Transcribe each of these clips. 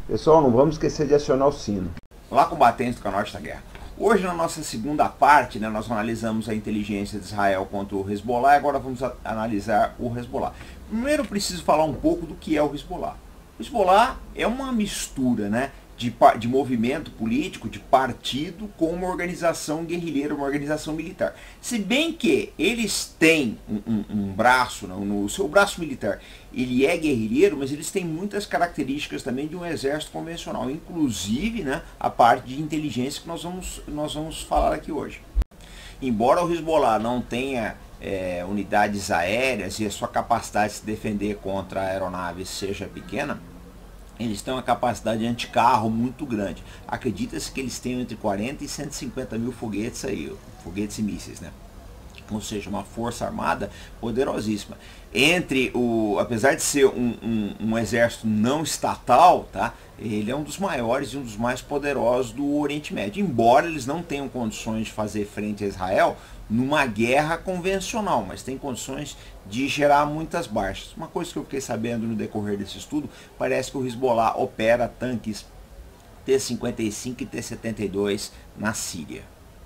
Pessoal, não vamos esquecer de acionar o sino. Olá, combatentes do canal Arte da Guerra. Hoje, na nossa segunda parte, nós analisamos a inteligência de Israel contra o Hezbollah e agora vamos analisar o Hezbollah. Primeiro, eu preciso falar um pouco do que é o Hezbollah. O Hezbollah é uma mistura de movimento político, de partido, com uma organização guerrilheira, uma organização militar. Se bem que eles têm um braço, no seu braço militar, ele é guerrilheiro, mas eles têm muitas características também de um exército convencional, inclusive a parte de inteligência que nós vamos falar aqui hoje. Embora o Hezbollah não tenha unidades aéreas e a sua capacidade de se defender contra aeronaves seja pequena, eles têm uma capacidade de anticarro muito grande. Acredita-se que eles tenham entre 40 e 150 mil foguetes aí, foguetes e mísseis, né? Ou seja, uma força armada poderosíssima. Apesar de ser um exército não estatal, tá? Ele é um dos maiores e um dos mais poderosos do Oriente Médio. Embora eles não tenham condições de fazer frente a Israel numa guerra convencional, mas tem condições de gerar muitas baixas. Uma coisa que eu fiquei sabendo no decorrer desse estudo, parece que o Hezbollah opera tanques T-55 e T-72 na Síria.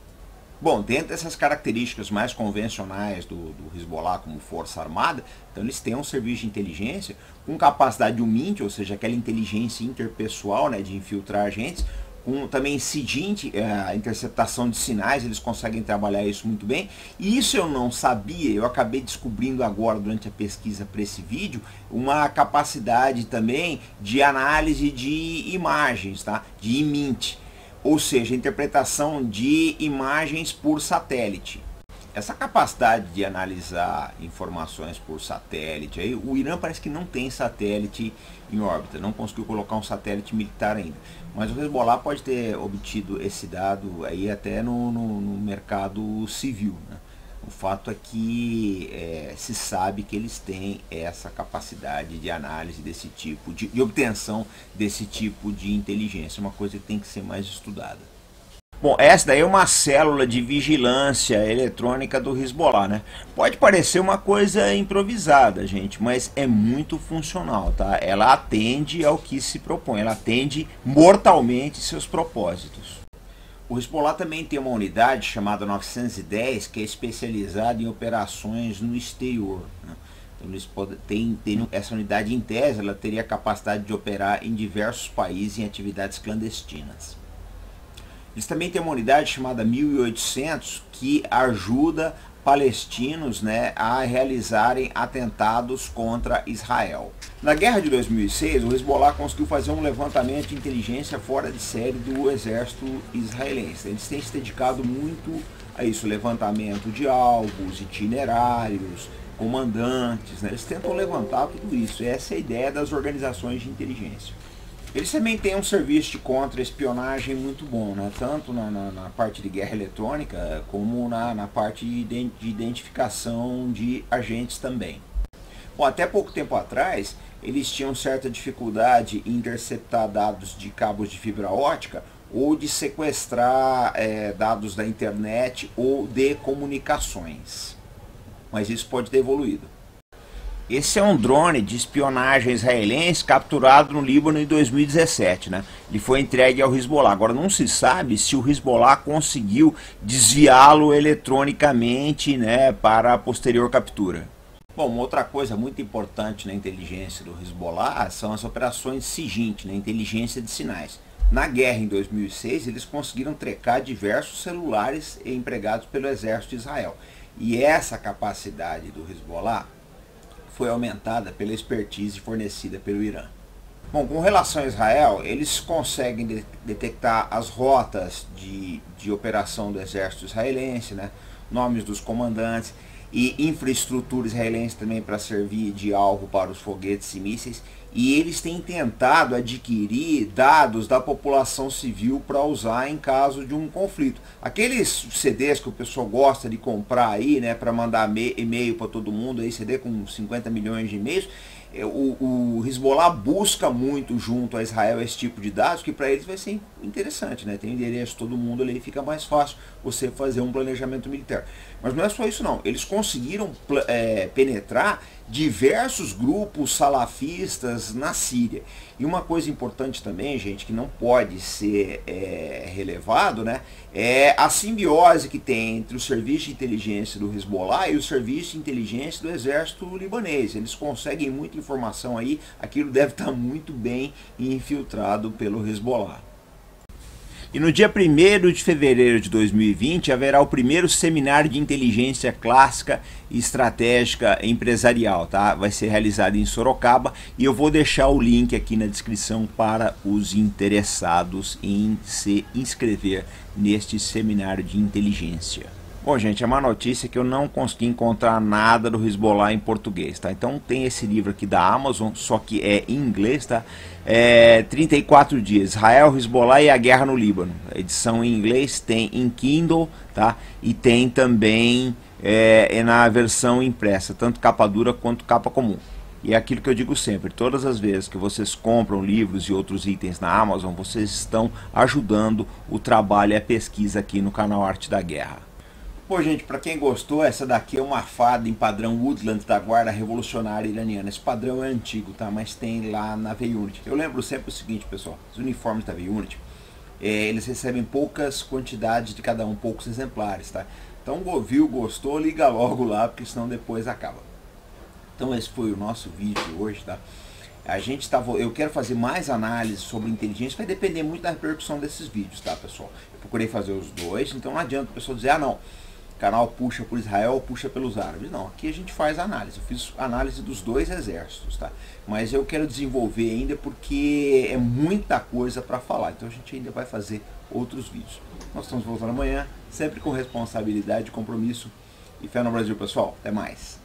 Bom, dentro dessas características mais convencionais do Hezbollah como força armada, então eles têm um serviço de inteligência com capacidade de MINT, ou seja, aquela inteligência interpessoal, de infiltrar agentes, com também SIGINT, a interceptação de sinais, eles conseguem trabalhar isso muito bem. E isso eu não sabia, eu acabei descobrindo agora durante a pesquisa para esse vídeo, uma capacidade também de análise de imagens, tá? De IMINT. Ou seja, interpretação de imagens por satélite. Essa capacidade de analisar informações por satélite, aí, o Irã parece que não tem satélite em órbita, não conseguiu colocar um satélite militar ainda. Mas o Hezbollah pode ter obtido esse dado aí até no mercado civil, né? O fato é que se sabe que eles têm essa capacidade de análise desse tipo, de obtenção desse tipo de inteligência, uma coisa que tem que ser mais estudada. Bom, essa daí é uma célula de vigilância eletrônica do Hezbollah, né? Pode parecer uma coisa improvisada, gente, mas é muito funcional, tá? Ela atende ao que se propõe, ela atende mortalmente seus propósitos. O Hezbollah também tem uma unidade chamada 910, que é especializada em operações no exterior, né? Então eles têm essa unidade, em tese, ela teria a capacidade de operar em diversos países em atividades clandestinas. Eles também têm uma unidade chamada 1800, que ajuda palestinos, a realizarem atentados contra Israel. Na guerra de 2006, o Hezbollah conseguiu fazer um levantamento de inteligência fora de série do exército israelense. Eles têm se dedicado muito a isso, levantamento de alvos, itinerários, comandantes, Eles tentam levantar tudo isso. Essa é a ideia das organizações de inteligência. Eles também têm um serviço de contra-espionagem muito bom, tanto na parte de guerra eletrônica, como na parte de identificação de agentes também. Bom, até pouco tempo atrás, eles tinham certa dificuldade em interceptar dados de cabos de fibra ótica, ou de sequestrar dados da internet ou de comunicações. Mas isso pode ter evoluído. Esse é um drone de espionagem israelense capturado no Líbano em 2017, Ele foi entregue ao Hezbollah. Agora não se sabe se o Hezbollah conseguiu desviá-lo eletronicamente, para a posterior captura. Bom, uma outra coisa muito importante na inteligência do Hezbollah são as operações SIGINT, inteligência de sinais. Na guerra em 2006, eles conseguiram trecar diversos celulares empregados pelo exército de Israel. E essa capacidade do Hezbollah foi aumentada pela expertise fornecida pelo Irã. Bom, com relação a Israel, eles conseguem detectar as rotas de operação do exército israelense, nomes dos comandantes e infraestrutura israelense também para servir de alvo para os foguetes e mísseis. E eles têm tentado adquirir dados da população civil para usar em caso de um conflito. Aqueles CDs que o pessoal gosta de comprar aí, para mandar e-mail para todo mundo, aí CD com 50 milhões de e-mails, o Hezbollah busca muito junto a Israel esse tipo de dados, que para eles vai ser interessante, Tem endereço de todo mundo ali, fica mais fácil você fazer um planejamento militar. Mas não é só isso não, eles conseguiram penetrar diversos grupos salafistas na Síria. E uma coisa importante também, gente, que não pode ser relevado, né, é a simbiose que tem entre o serviço de inteligência do Hezbollah e o serviço de inteligência do exército libanês. Eles conseguem muita informação aí, aquilo deve estar muito bem infiltrado pelo Hezbollah. E no dia 1º de fevereiro de 2020 haverá o primeiro seminário de inteligência clássica e estratégica empresarial, tá? Vai ser realizado em Sorocaba e eu vou deixar o link aqui na descrição para os interessados em se inscrever neste seminário de inteligência. Bom, gente, é uma notícia que eu não consegui encontrar nada do Hezbollah em português, tá? Então tem esse livro aqui da Amazon, só que é em inglês, tá? 34 dias, Israel, Hezbollah e a guerra no Líbano. A edição em inglês tem em Kindle, tá? E tem também na versão impressa, tanto capa dura quanto capa comum. E é aquilo que eu digo sempre, todas as vezes que vocês compram livros e outros itens na Amazon, vocês estão ajudando o trabalho e a pesquisa aqui no canal Arte da Guerra. Pô, gente, para quem gostou, essa daqui é uma farda em padrão Woodland da Guarda Revolucionária Iraniana. Esse padrão é antigo, tá? Mas tem lá na V-Unit. Eu lembro sempre o seguinte, pessoal, os uniformes da V-Unit, eles recebem poucas quantidades de cada um, poucos exemplares, tá? Então, viu, gostou, liga logo lá, porque senão depois acaba. Então, esse foi o nosso vídeo de hoje, tá? Eu quero fazer mais análise sobre inteligência, vai depender muito da repercussão desses vídeos, tá, pessoal? Eu procurei fazer os dois, então não adianta o pessoal dizer, ah, não, o canal puxa por Israel ou puxa pelos árabes. Não, aqui a gente faz análise. Eu fiz análise dos dois exércitos, tá? Mas eu quero desenvolver ainda porque é muita coisa para falar. Então a gente ainda vai fazer outros vídeos. Nós estamos voltando amanhã, sempre com responsabilidade, compromisso e fé no Brasil, pessoal. Até mais.